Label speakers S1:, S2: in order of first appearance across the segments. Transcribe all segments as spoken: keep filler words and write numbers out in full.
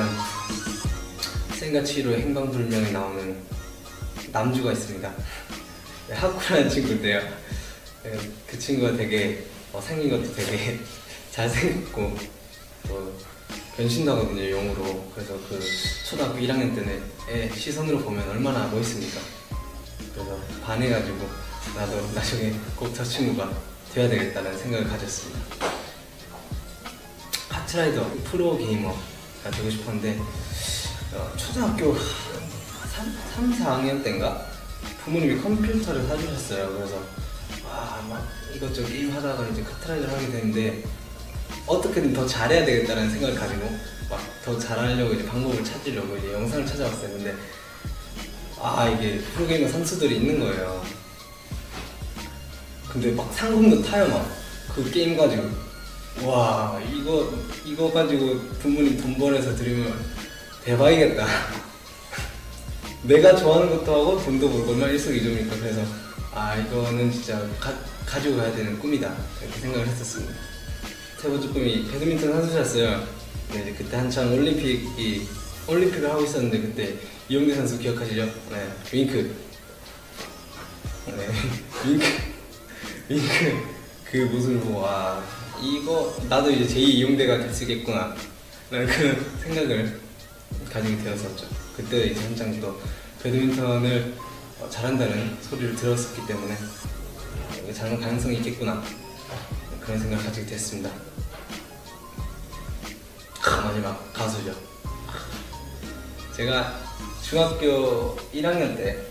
S1: 일단 센과 치히로의 행방불명에 나오는 남주가 있습니다. 하쿠라는 친구인데요. 그 친구가 되게 어, 생긴 것도 되게 잘생겼고 또 변신도 하거든요, 용으로. 그래서 그 초등학교 일 학년 때는 애 시선으로 보면 얼마나 멋있습니까? 그래서 반해가지고 나도 나중에 꼭 저 친구가 돼야 되겠다는 생각을 가졌습니다. 카트라이더 프로 게이머가 되고 싶었는데 어, 초등학교 삼, 사 학년 때인가? 부모님이 컴퓨터를 사주셨어요. 그래서 와, 막 이것저것 게임 하다가 이제 카트라이더를 하게 되는데 어떻게든 더 잘해야 되겠다는 생각을 가지고 막 더 잘하려고 이제 방법을 찾으려고 이제 영상을 찾아봤어요. 근데 아, 이게 프로게이머 선수들이 있는 거예요. 근데 막 상금도 타요. 막 그 게임 가지고 와, 이거 이거 가지고 부모님 돈 벌어서 드리면 대박이겠다. 내가 좋아하는 것도 하고 돈도 벌고 얼마나 일석이조니까. 그래서 아, 이거는 진짜 가, 가지고 가야 되는 꿈이다 이렇게 생각을 했었습니다. 세 번째 꿈이 배드민턴 선수였어요. 네, 이제 그때 한창 올림픽이 올림픽을 하고 있었는데 그때 이용대 선수 기억하시죠? 네, 윙크. 네, 윙크. 윙크. 그 모습을 보고 와, 이거 나도 이제 제이 이용대가 됐겠구나 라는 그 생각을 가지게 되었었죠. 그때 이제 한창 또 배드민턴을 잘한다는 소리를 들었었기 때문에 이게 잘할 가능성이 있겠구나 그런 생각을 가지게 됐습니다. 마지막 가수죠. 제가 중학교 일 학년 때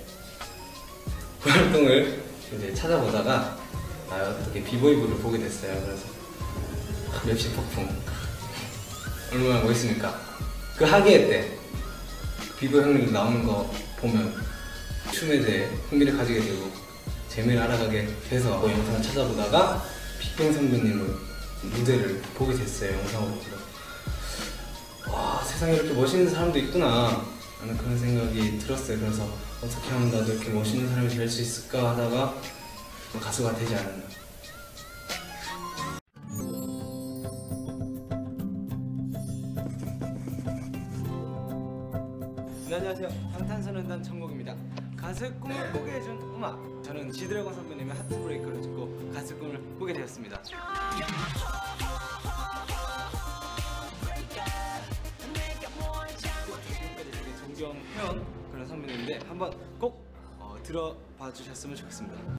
S1: 활동을 이제 찾아보다가 아, 어떻게 비보이부를 보게 됐어요. 그래서 맵시 폭풍 얼마나 멋있습니까? 그 학예 때 비보이 형님들 나오는 거 보면 춤에 대해 흥미를 가지게 되고 재미를 알아가게 돼서 그 영상을 찾아보다가 빅뱅 선배님의 무대를 보게 됐어요. 영상으로. 와, 세상에 이렇게 멋있는 사람도 있구나 라는 그런 생각이 들었어요. 그래서 어떻게 하면 나도 이렇게 멋있는 사람이 될 수 있을까 하다가 가수가 되지 않았나. 네, 안녕하세요. 방탄소년단 정국입니다. 가수의 꿈을 꾸게 해준 음악. 저는 지드래곤 선배님의 하트브레이크를 듣고 가수의 꿈을 꾸게 되었습니다. 존경해온 그런 선배님인데 한번 꼭 어, 들어봐 주셨으면 좋겠습니다.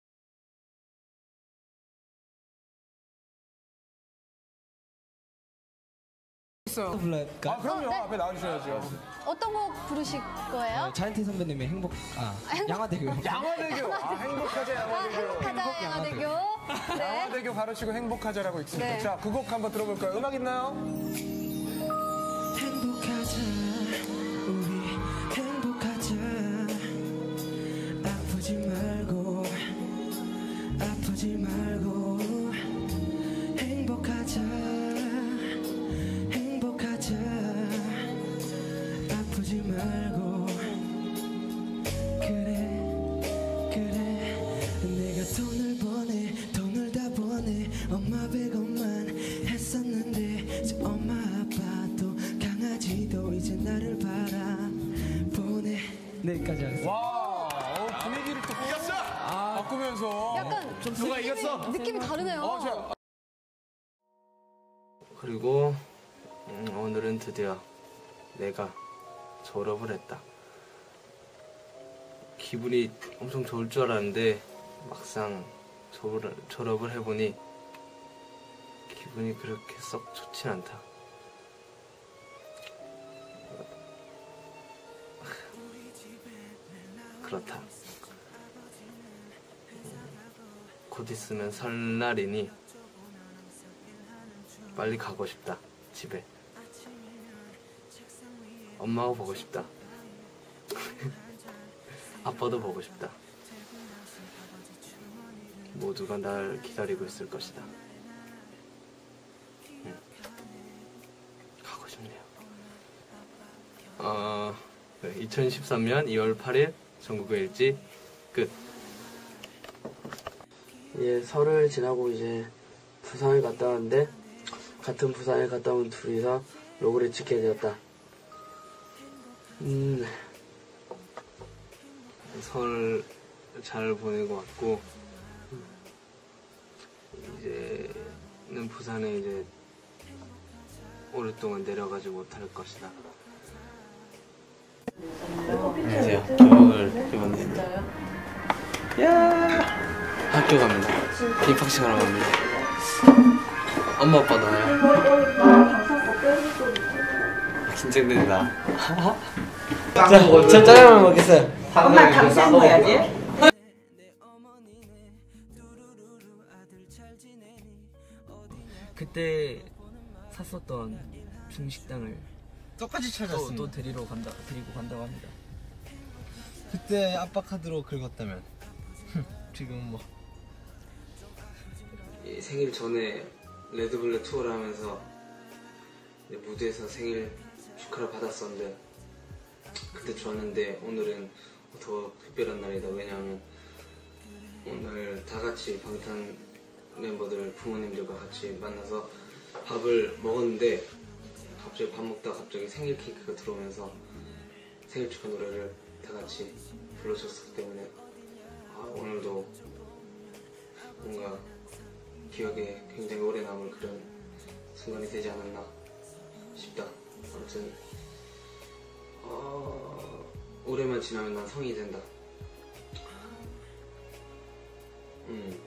S2: 불러볼까?
S3: 아, 그럼요.
S4: 어, 네.
S3: 앞에 나와주셔야죠.
S4: 어떤 곡 부르실 거예요?
S2: 자이언티 선배님의 행복... 아,
S4: 행복-
S2: 양화대교.
S3: 양화대교. 아, 행복하자,
S4: 아,
S3: 양화대교.
S4: 행복하자 양화대교. 네.
S3: 양화대교 바로 치고 행복하자라고 있습니다.
S4: 네.
S3: 자, 그 곡 한번 들어볼까요? 음악 있나요?
S2: 행복하자, 우리 행복하자. 아프지 말고, 아프지 말고. 행복하자, 행복하자. 아프지 말고. 그래, 그래. 내가 돈을 버네, 돈을 다 버네. 엄마 백원만 했었는데 저 엄마 아빠도 강아지도 이제 나를 바라보네. 내일까지 하겠습니다.
S3: 와, 어, 분위기를 또 이겼어! 아, 바꾸면서.
S4: 약간
S3: 좀 누가
S4: 느낌이,
S3: 이겼어?
S4: 느낌이 다르네요.
S3: 어, 자,
S1: 그리고 음, 오늘은 드디어 내가 졸업을 했다. 기분이 엄청 좋을 줄 알았는데 막상 졸업을, 졸업을 해보니 기분이 그렇게 썩 좋진 않다. 그렇다. 곧 있으면 설날이니 빨리 가고 싶다. 집에 엄마가 보고 싶다. 아빠도 보고 싶다. 모두가 날 기다리고 있을 것이다. 응. 가고 싶네요. 어, 이천십삼 년 이월 팔일 전국의 일지 끝.
S5: 예, 설을 지나고 이제 부산을 갔다 왔는데 같은 부산에 갔다 온 둘이서 로그를 찍게 되었다. 음, 설 잘 보내고 왔고 이제는 부산에 이제 오랫동안 내려가지 못할 것이다.
S1: 안녕하세요. 교복을 입었는데. 야 학교 갑니다. 입학식 하러 갑니다. 엄마 아빠도 와요. 긴장된다. 자, 저 짜장면 먹겠어요.
S6: 엄마 당장 먹어야지.
S5: 그때 샀었던 중식당을
S7: 똑같이
S5: 또,
S7: 찾았습니다.
S5: 또 데리러 간다, 데리고 간다고 합니다.
S7: 그때 아빠 카드로 긁었다면 지금 뭐
S5: 이 생일 전에 레드블랙 투어를 하면서 이제 무대에서 생일 축하를 받았었는데 그때 좋았는데 오늘은 더 특별한 날이다. 왜냐하면 오늘 다 같이 방탄 멤버들 부모님들과 같이 만나서 밥을 먹었는데 갑자기 밥 먹다가 갑자기 생일 케이크가 들어오면서 생일 축하 노래를 다 같이 불러줬기 때문에 아, 오늘도 뭔가 기억에 굉장히 오래 남을 그런 순간이 되지 않았나 싶다. 아무튼 어, 올해만 지나면 난 성인이 된다. 음.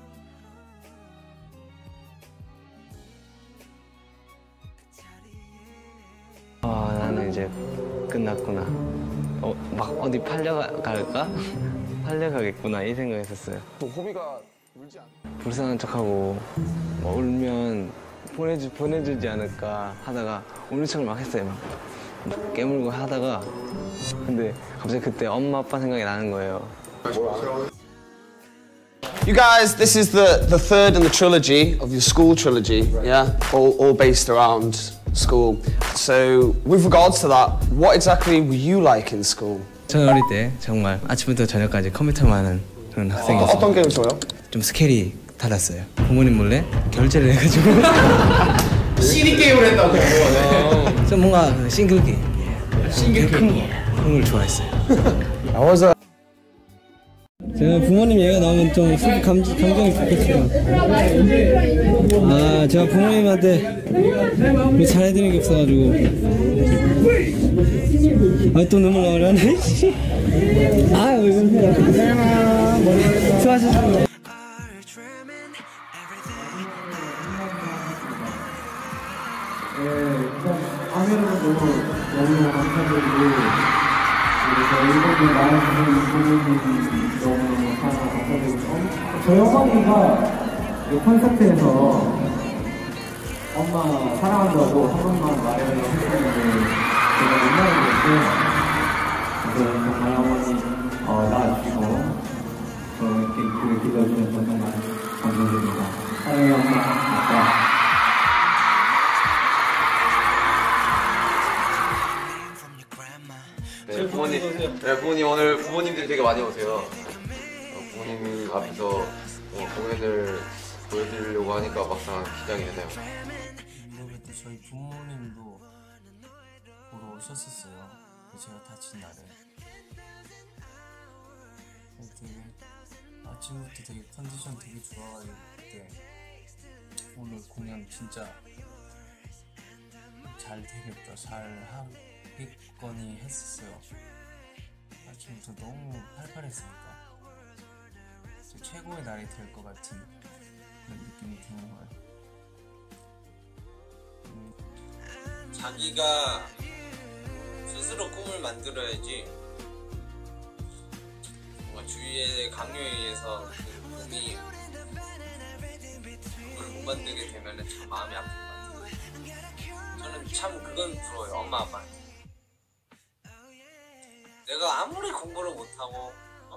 S1: 아 나는 이제 끝났구나. 어, 막 어디 팔려갈까? 팔려가겠구나 이 생각했었어요.
S3: 호비가 울지 않아.
S1: 불쌍한 척하고 뭐 울면 보내주, 보내주지 않을까 하다가 우는 척을 막 했어요. 막, 막 깨물고 하다가 근데 갑자기 그때 엄마 아빠 생각이 나는 거예요.
S8: You guys, this is the, the third in the trilogy of your school trilogy, yeah? All, all based around school. So, with regards to that, what exactly were you like in school?
S1: 저는 어릴 때 정말 아침부터 저녁까지 컴퓨터만 하는 그런 학생이었어요.
S8: 어떤 게임 좋아요?
S1: 좀 스케일이 달랐어요. 부모님 몰래 결제를 해가지고
S3: 씨디 게임을 했다고.
S1: 좀 뭔가 그 싱글 게임, 싱글 게임 그런 걸 좋아했어요. 제가 부모님 얘기가 나오면 좀 감, 감정이 깊겠어요. 아, 제가 부모님한테 뭐 잘해드린 게 없어가지고. 아, 또 눈물 나오려네. 아, 왜 그러세요? 수고하셨습니다.
S9: 화면으로 너무 감사드리고 저희 일본에 나와주신 부모님이 너무 감사드리고 저희 어머니가 이 콘서트에서 엄마 사랑한다고 한 번만 말을 했었는데 제가 못 말했는데 그래서 정말 어머니 어, 낳아주시고 저렇게 그를 기도해주셔서 정말 감사드립니다. 사랑해요 엄마 아빠.
S10: 네, 부모님, 네, 부모님 오늘 부모님들이 되게 많이 오세요. 어, 부모님 앞에서 어, 공연을 보여드리려고 하니까 막상 긴장이 되네요.
S5: 근데 저희 부모님도 보러 오셨었어요. 제가 다친 날에. 되게 아침부터 되게 컨디션 되게 좋아가지고 그때 오늘 공연 진짜 잘 되겠다, 잘 하겠거니 했었어요. 아침부터 너무 팔팔했으니까 최고의 날이 될 것 같은 그런 느낌이 드는 거예요. 음.
S1: 자기가 스스로 꿈을 만들어야지 뭔가 주위의 강요에 의해서 그 꿈이 꿈을 못 만들게 되면 참 마음이 아픈 것 같아요. 저는 참 그건 부러워요. 엄마 아빠한테. 내가 아무리 공부를 못하고 어?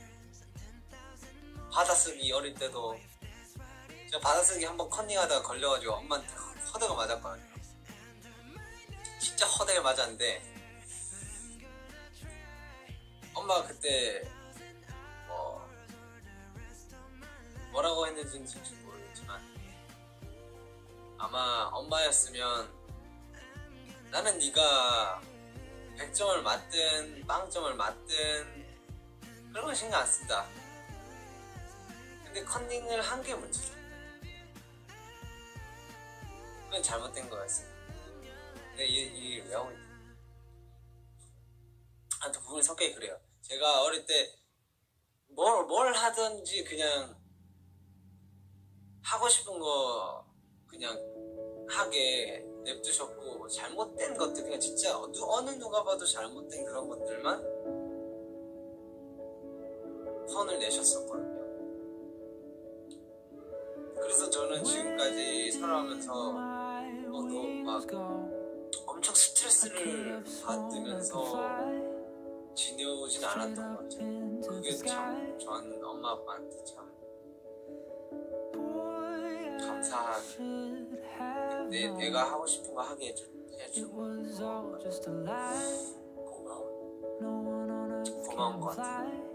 S1: 받아쓰기 어릴 때도 제가 받아쓰기 한번 컨닝하다가 걸려가지고 엄마한테 허대가 맞았거든요. 진짜 허대가 맞았는데 엄마가 그때 뭐 뭐라고 했는지는 솔직히 모르겠지만 아마 엄마였으면 나는 네가
S5: 백 점을 맞든 빵점을 맞든 그런 건 신경 안 쓴다. 근데 컨닝을 한 게 문제죠. 그건 잘못된 거였어. 근데 이 일을 왜 하고 있나? 아무튼 부분이 성격이 그래요. 제가 어릴 때 뭘, 뭘 하든지 그냥 하고 싶은 거 그냥 하게 냅두셨고, 잘못된 것들, 그냥 진짜 어느 누가 봐도 잘못된 그런 것들만 선을 내셨었거든요. 그래서 저는 지금까지 살아가면서 어, 너, 막 엄청 스트레스를 받으면서 지내오진 않았던 것 같아요. 그게 참 저는 엄마 아빠한테 참 감사한, 내, 내가 하고 싶은 거 하게 해주, 해주고 고마워 고마운 것 같아요.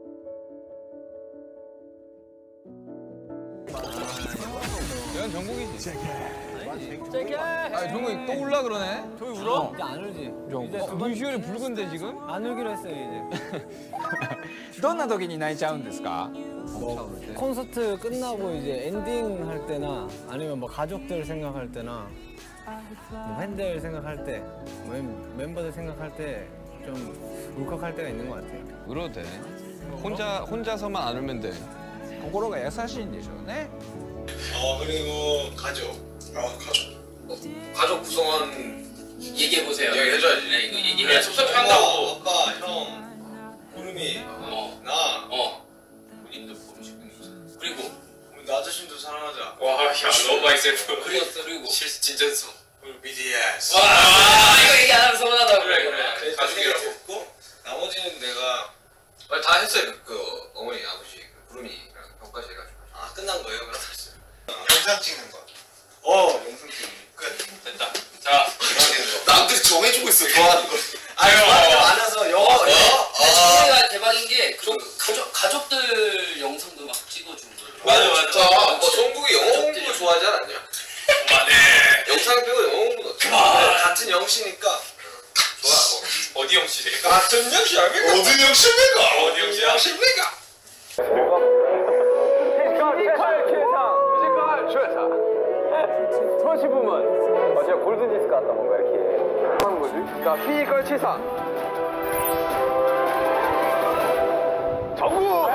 S3: 이건 정국이지. 아, 정국이 또 울라 그러네. 저기 울어?
S7: 이제 안 울지.
S3: 어, 눈시울이 붉은데 지금?
S7: 안 울기로 했어요 이제.
S3: どんな時に泣いちゃうんですか?
S7: 뭐 콘서트 끝나고 이제 엔딩 할 때나 아니면 뭐 가족들 생각할 때나 뭐 팬들 생각할 때, 뭐 멤버들 생각할 때 좀 울컥할 때가 있는 것 같아요.
S3: 울어도 돼. 혼자 혼자서만 안 울면 돼. 心が優しいんでしょうね.
S11: 어 그리고 가족. 아 가족. 어, 가족 구성원
S12: 얘기해 보세요.
S11: 얘기해줘야지.
S12: 네, 이거 얘기해. 섭섭해한다고.
S11: 어, 아빠, 형, 구름이,
S12: 어,
S11: 나,
S12: 어. 본인도 보시고 그리고
S11: 우리 나 자신도 사랑하자.
S12: 와, 야 너무 많이 세고. 그리고 그리고
S11: 실 진전성. 우리 비티에스.
S12: 와, 이거 얘기 안 하면 서운하다. 그래 그래.
S11: 가족이라고 했고 나머지는 내가 아, 다 했어요. 그, 그 어머니, 아버지, 그 구름이랑 형까지 해가지고. 아 끝난 거예요? 그럼 했어요. 영상 찍는 거. 어, 영상 찍는 거. 끝.
S12: 됐다. 자,
S11: 남들이 정해주고 있어. 좋아하는 거. 아, 좋아하는 거 많아서 영어.
S12: 근데
S11: 아.
S12: 정국이가 대박인 게 그 가족 가족들 영상도 막 찍어주고.
S11: 맞아 맞아. 어, 정국이 영어 공부 좋아하지 않았냐?
S12: 맞네.
S11: 영상 배우 영어 공부 같은 영씨니까 좋아.
S12: 어디 영실이에요?
S11: 같은 영씨 아닙니까? 어디 영씨입니까?
S12: 어디 영씨야?
S11: 영씨입니까?
S3: 피지컬 최상, 피지컬 최상. 스포츠 부문. 어, 제가 골든디스크 같다 뭔가 이렇게 하는 거지. 자, 피지컬 최상. 정국.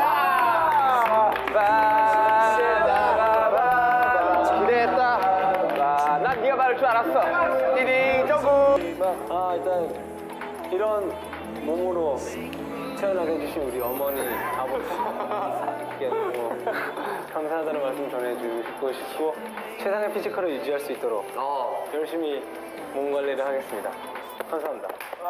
S3: 기대했다. 난 네가 말할 줄 알았어. 띠딩 정국.
S7: 아 일단 이런 몸으로 태어나게 해주신 우리 어머니, 아버지께 뭐 감사하다는 말씀 전해주고 싶고 최상의 피지컬을 유지할 수 있도록 열심히 몸 관리를 하겠습니다. 감사합니다.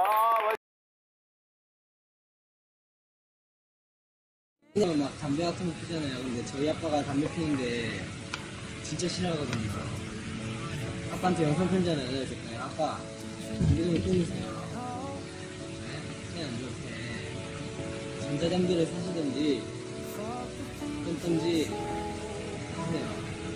S13: 그냥 막 담배 같은 거 피잖아요. 근데 저희 아빠가 담배 피는데 진짜 싫어하거든요. 아빠한테 영상 편지 하나 알려줄까요? 아빠, 담배 좀 끊으세요. 그냥 이렇게 전자담배를 사시든지 끊든지 하세요.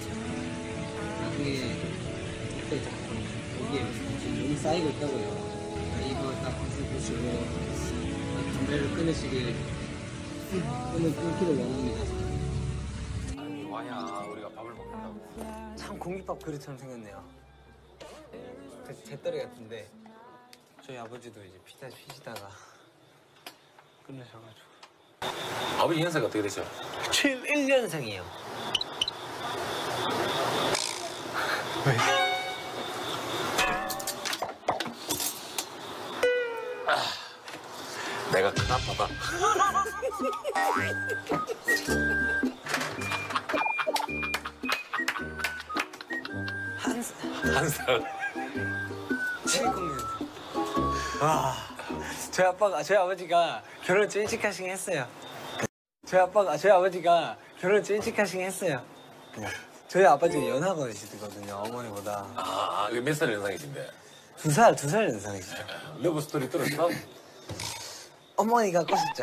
S13: 나중에 그때 여기에 지금 너무 쌓이고 있다고요. 이거 딱 방송 보시고 담배를 끊으시길 끊는 끊기를 원합니다.
S3: 아니 와야 우리가 밥을 먹는다고.
S7: 참 공깃밥 그릇처럼 생겼네요. 제, 제 딸이 같은데 저희 아버지도 이제 피자 피시다가 끝내셔가지고.
S3: 아버지 연세가 어떻게 되죠?
S7: 칠십일 년생이에요. 왜?
S3: 아, 내가 큰 아빠다.
S7: 한 살.
S3: 한 살.
S7: 칠십 년. 와, 저희 아빠가 저희 아버지가 결혼 좀 일찍 하시긴 했어요. 저희 아빠가 저희 아버지가 결혼 좀 일찍 하시긴 했어요. 저희 아버지가 연하거든요, 어머니보다.
S3: 아, 몇 살 연상이신데?
S7: 두 살, 두 살 연상이시죠.
S3: 러브 스토리 들었어?
S7: 어머니가 꼬셨죠.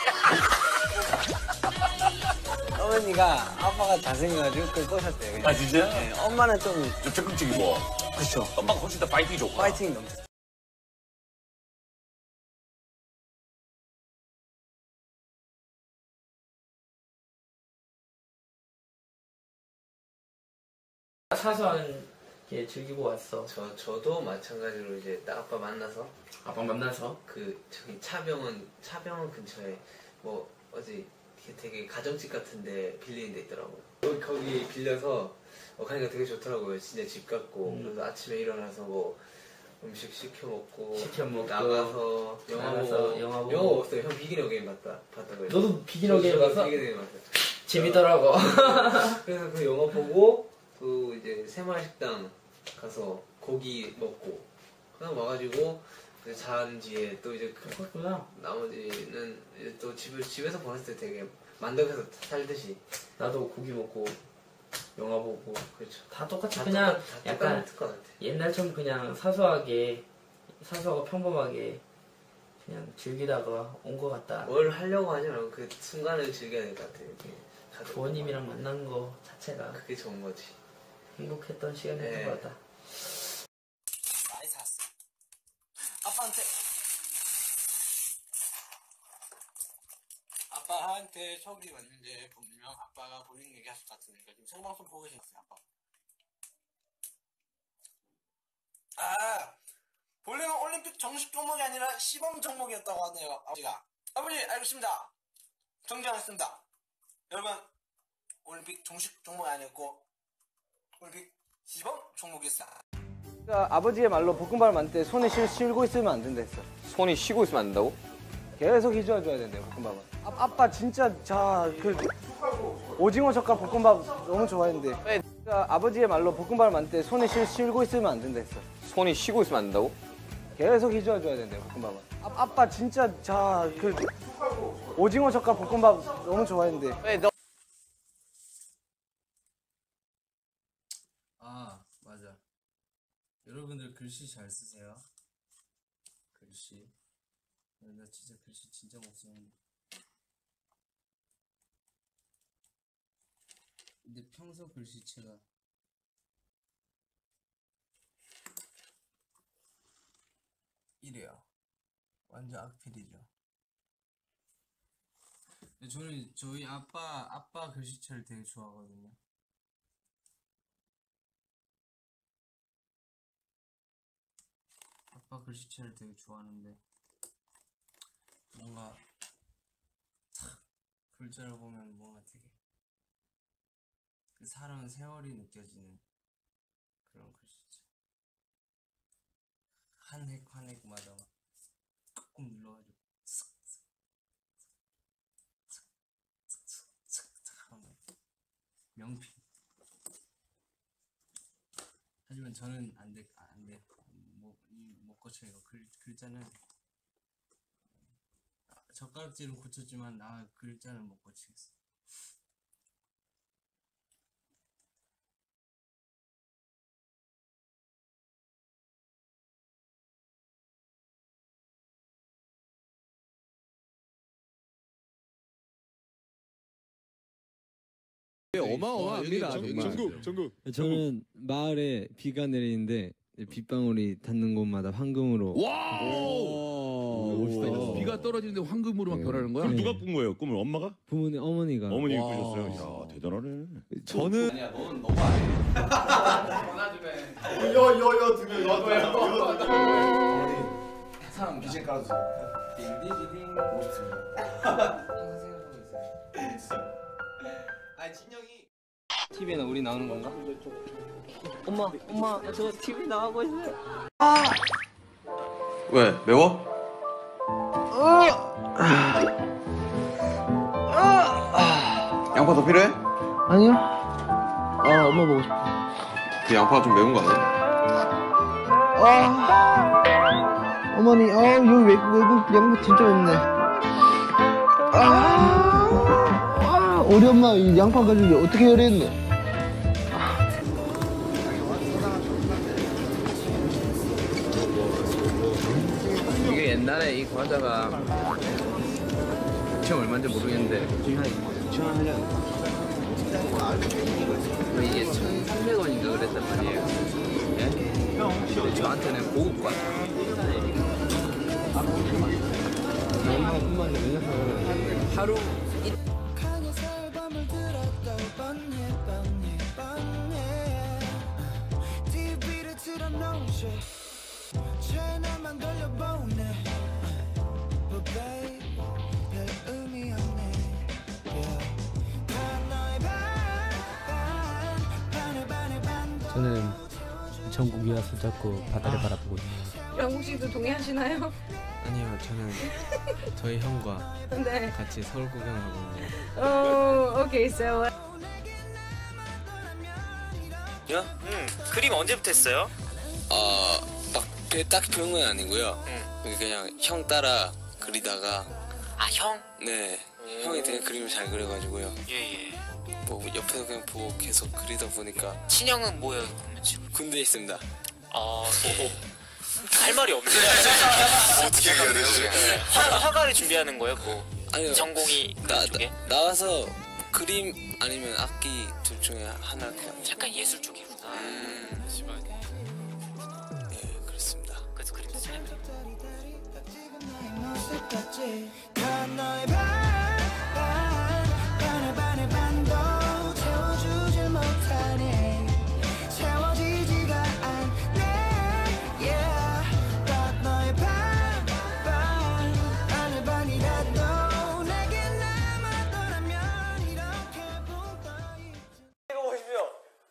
S7: 어머니가 아빠가 잘생겨가지고 그걸 꼬셨대요. 그냥.
S3: 아, 진짜?
S7: 네, 엄마는 좀
S3: 좀 적극적이고.
S7: 그렇죠.
S3: 엄마가 훨씬 더 파이팅이 좋고.
S7: 파이팅이 넘쳤죠.
S14: 사소하게 즐기고 왔어.
S5: 저 저도 마찬가지로 이제 딱 아빠 만나서
S14: 아빠 만나서
S5: 그 저기 차병원 차병원 근처에 뭐 어디 되게 가정집 같은데 빌리는 데 있더라고. 거기, 거기 빌려서 어, 가니까 되게 좋더라고요. 진짜 집 같고.
S14: 음.
S5: 그래서 아침에 일어나서 뭐 음식 시켜 먹고
S14: 시켜 먹고
S5: 나가서 영화
S14: 나가서
S5: 보고
S14: 영화 보고.
S5: 영화 먹었어요. 형 비긴 어게인 봤다 봤다고 해서.
S14: 너도 비긴 어게인 봤어?
S5: 비긴 어게인 봤어.
S14: 재밌더라고.
S5: 그래서 그 영화 보고 또 이제 새마을 식당 가서 고기 먹고 그냥 와가지고 잔 뒤에 또 이제 그
S14: 그렇구나.
S5: 나머지는 이제 또 집을 집에서 보냈을 때 되게 만덕에서 살듯이
S14: 나도 고기 먹고 영화 보고
S5: 그렇죠.
S14: 다 똑같이
S5: 다
S14: 그냥
S5: 똑같- 다
S14: 약간
S5: 똑같을 것 같아.
S14: 옛날처럼 그냥 사소하게 사소하고 평범하게 그냥 즐기다가 온 것 같다.
S5: 뭘 하려고 하지 말고 그 순간을 즐겨야 될 것 같아. 이렇게 가족.
S14: 부모님이랑 만난 거 자체가
S5: 그게 좋은 거지.
S14: 행복했던 시간이었던
S5: 네.
S14: 것 같다.
S13: 많이 샀어. 아빠한테 아빠한테 저기 왔는데 분명 아빠가 볼링 얘기할 것 같으니까 지금 생방송 보고 계셨어요. 아빠. 아 볼링은 올림픽 정식 종목이 아니라 시범 종목이었다고 하네요. 아버지가. 아버지 알겠습니다. 정정했습니다. 여러분 올림픽 정식 종목이 아니었고 올림픽 시범 종목이었어요.
S7: 그러니까 아버지의 말로 볶음밥을 만들 때 손에 쉴, 쉬고 있으면 안 된다 했어.
S10: 손이 쉬고 있으면 안 된다고?
S7: 계속 휘저어줘야 된대요, 볶음밥은. 아, 아빠 진짜 자, 그 오징어 젓갈 볶음밥 너무 좋아했는데. 그러니까 아버지의 말로 볶음밥을 만들 때 손에 쉴, 쉬고 있으면 안 된다 했어.
S10: 손이 쉬고 있으면 안 된다고?
S7: 계속 휘저어줘야 된대요, 볶음밥은. 아, 아빠 진짜 자, 그 오징어 젓갈 볶음밥 너무 좋아했는데.
S10: 왜 너...
S1: 아 맞아. 여러분들 글씨 잘 쓰세요. 글씨. 나 진짜 글씨 진짜 못 쓰는데. 근데 평소 글씨체가 이래요. 완전 악필이죠. 근데 저는 저희 아빠 아빠 글씨체를 되게 좋아하거든요. 아빠 글씨체를 되게 좋아하는데 뭔가 탁 글자를 보면 뭔가 되게 그 사람 세월이 느껴지는 그런 글씨체. 한 획 한 획마다 막 꾹꾹 눌러가지고 슥슥슥슥슥슥 하면 명필. 하지만 저는 안 돼, 안 돼. 못, 못 고쳐요. 글, 글자는 젓가락질은 고쳤지만 나 글자는 못 고치겠어.
S15: 어마어마합니다. 정말.
S16: 전국 전국.
S15: 저는 마을에 비가 내리는데 빗방울이 닿는 곳마다 황금으로.
S16: 와. 멋있다. 비가 떨어지는데 황금으로 막 변하는 거야?
S15: 네.
S16: 누가 꾼 거예요? 꿈을 엄마가?
S15: 부모님 어머니가.
S16: 어머님이 꾸셨어요. 야 대단하네.
S15: 저는
S1: 아니야, 넌 너무 안 해. 전화 좀 해.
S11: 여여여 두개 너도요.
S1: 사람
S11: 비전 깔아주세요.
S1: 딩디디딩.
S11: 멋있습니다.
S1: 항상 생각하고 있어요.
S11: 아 진영이.
S7: 티비에는 우리 나오는 건가?
S14: 엄마, 엄마, 저 티비 나가고 있어요.
S10: 왜? 매워? 양파 더 필요해?
S13: 아니요. 아 엄마 보고 싶어.
S10: 그 양파가 좀 매운 거 아니야?
S13: 아 어머니 아 여기 외, 외국 양파 진짜 맵네. 아, 아 우리 엄마 이 양파 가지고 어떻게 요리했네.
S1: 이게 옛날에 이 과자가 지금 얼마인지 모르겠는데 이게 천삼백 원인가 그랬단 말이에요. 예? 근데 저한테는 고급 과자. 하루
S2: 강에서 밤을 들었다 뻔해 뻔해 뻔해 채널만 돌려보네 But babe 별 의미 없네 yeah. 다 너의 반, 반을 반을 반도
S17: 저는 전국 위와 손잡고 바다를 바라보고 있네요.
S18: 영국 씨도 동의하시나요?
S15: 아니요, 저는 저희 형과
S18: 네.
S15: 같이 서울 구경하고 있네요.
S18: 어, 오케이, so.
S19: 요? 응. 그림 언제부터 했어요?
S20: 어, 막 딱 배운 건 아니고요.
S19: 응.
S20: 그냥 형 따라 그리다가.
S19: 아, 형?
S20: 네. 형이 되게 그림을 잘 그려가지고요.
S19: 예예.
S20: 뭐 옆에서 그냥 보고 계속 그리다 보니까.
S19: 친형은 뭐예요? 그러면 지금?
S20: 군대에 있습니다.
S19: 아, 예. 할 말이 없네.
S20: 어떻게 해야 되지?
S19: 화, 화가를 준비하는 거예요? 뭐
S20: 아니요.
S19: 전공이
S20: 나, 나 나와서 그림 아니면 악기 둘 중에 하나일 것 같아요.
S19: 약간 예술 쪽이구나.
S20: 음, 네, 그렇습니다.
S19: 그래서 그림도 잘 그려.
S2: 다 너의 반, 반, 반을 반을 반도 채워주질 못하네 채워지지가 않네 yeah. 다 너의 반, 반, 반을 반이라도 내게 남았더라면 이렇게 붕떠있지
S3: 이거 보십시오.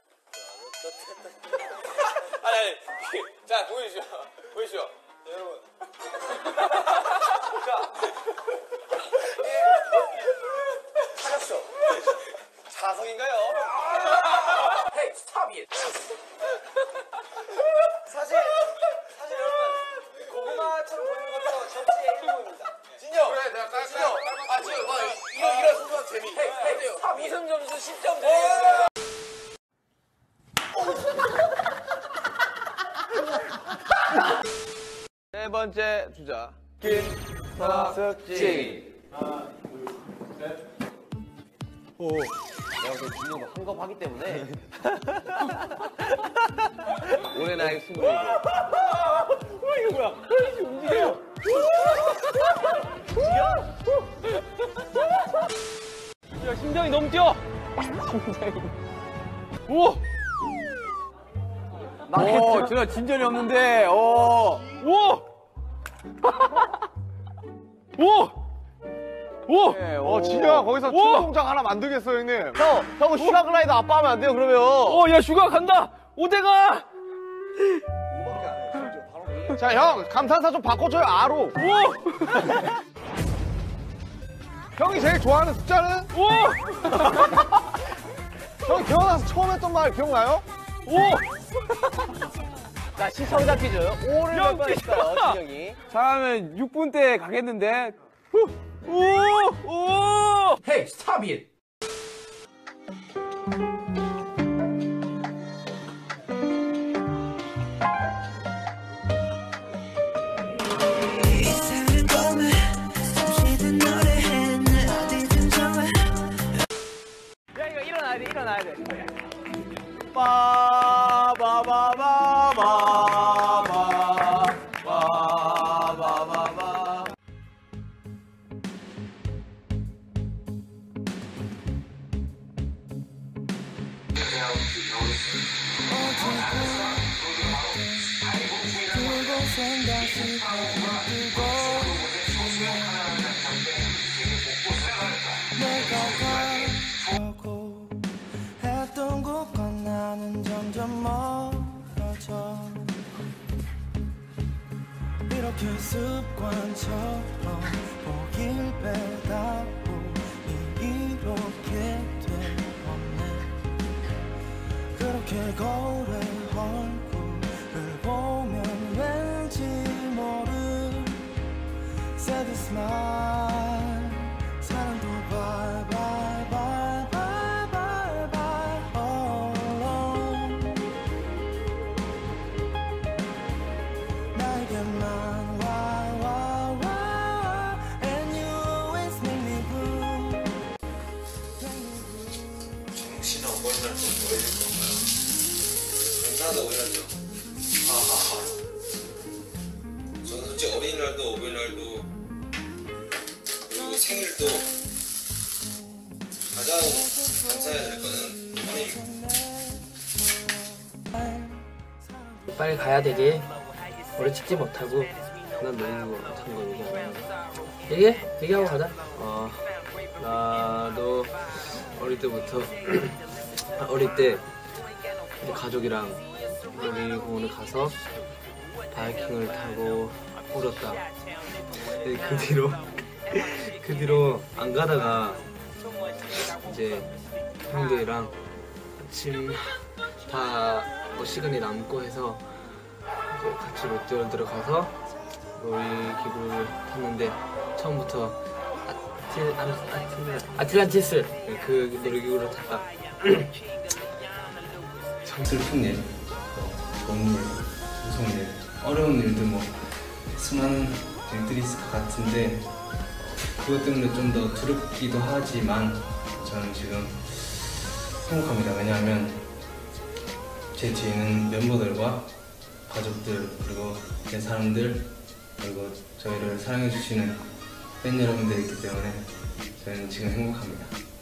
S3: 아니 아니 자 보여주시오 보여주시오 자, 여러분 자 예. 찾았어 자성인가요? Hey stop it 사실 사실 여러분 고구마처럼 보이는 것도 접시의 일부입니다 진영 그래 내가 깔 진영 아 진영 아 이런 이런 소소한 재미 Hey hey stop it 웃음 점수 십 점 드리겠습니다 세 번째 주자 김석진 하나 둘셋 오 내가 그 진영도 한겁하기 때문에 올해 나이 스물이고 어 이거 뭐야 이게 움직여요 움직여? 야 심장이 너무 뛰어 심장이 오 오, 제가 진전이 없는데, 오, 오, 오, 오, 네, 어, 진영아 거기서 춤 동작 하나 만들겠어, 형님. 형, 형 슈가 글라이더 아빠 하면 안 돼요, 그러면. 어, 야, 슈가 간다. 오대가. 자, 형, 감탄사 좀 바꿔줘요, 아로. 오. 형이 제일 좋아하는 숫자는? 오. 형 태어나서 처음 했던 말 기억나요? 오. 자, 시청자 퀴즈. 오를 몇 번 했어요, 진영이. 잘하면 육 분 때 가겠는데. 후. 오! 오! Hey, stop it! 야, 이거 일어나야 돼, 일어나야 돼. 빠바바바바바바바바바바
S2: 그곳엔 다시 바꾸고 내가 가려고 했던 곳과 나는 점점 멀어져 이렇게 습관처럼 보길 빼다 보니 이렇게 되었네 그렇게 거울에 얼굴을 보면 왠지 모를 sad smile 사랑도 bye bye bye bye bye bye all alone 나에게만 why why why and you always make me blue
S11: 정욱 씨는 어버이날 또 뭐 해줄 건가요? 감사하다고 해야죠. 하하하. 저는 솔직히 어린이날도 어버이날도 그리고 생일도 가장 감사해야 될 거는 어머님입니다.
S14: 빨리 가야 되게 오래 찍지 못하고. 난 너무 참거 얘기하면 얘기해? 얘기하고 가자.
S5: 어, 나도 어릴 때부터 어릴 때 이제 가족이랑 놀이공원을 가서 바이킹을 타고 울었다. 근데 그 뒤로 그 뒤로 안 가다가 이제 형들이랑 아침 다 뭐 시간이 남고 해서 이제 같이 롯데월드 들어가서 놀이기구를 탔는데 처음부터 아틀, 아틀,
S14: 아틀란티스
S5: 그 놀이기구를 탔다.
S1: 참 슬픈 일, 좋은 일, 무서운 일, 어려운 일들 뭐 수많은 일들이 있을 것 같은데 그것 때문에 좀 더 두렵기도 하지만 저는 지금 행복합니다. 왜냐하면 제 뒤에는 멤버들과 가족들 그리고 제 사람들 그리고 저희를 사랑해주시는 팬 여러분들이 있기 때문에 저희는 지금 행복합니다.